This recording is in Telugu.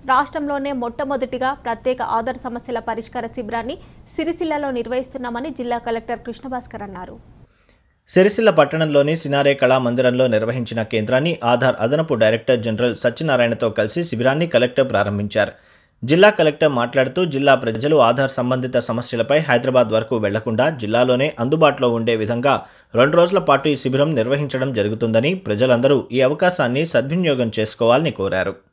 రాష్ట్రంలోనే మొట్టమొదటిగా ప్రత్యేక ఆధార్ సమస్యల పరిష్కార శిబిరాన్ని సిరిసిల్లలో నిర్వహిస్తున్నామని జిల్లా కలెక్టర్ కృష్ణభాస్కర్ అన్నారు. సిరిసిల్ల పట్టణంలోని సినారే కళా మందిరంలో నిర్వహించిన కేంద్రాన్ని ఆధార్ అదనపు డైరెక్టర్ జనరల్ సత్యనారాయణతో కలిసి శిబిరాన్ని కలెక్టర్ ప్రారంభించారు. జిల్లా కలెక్టర్ మాట్లాడుతూ జిల్లా ప్రజలు ఆధార్ సంబంధిత సమస్యలపై హైదరాబాద్ వరకు వెళ్లకుండా జిల్లాలోనే అందుబాటులో ఉండే విధంగా 2 రోజుల పాటు ఈ శిబిరం నిర్వహించడం జరుగుతుందని, ప్రజలందరూ ఈ అవకాశాన్ని సద్వినియోగం చేసుకోవాలని కోరారు.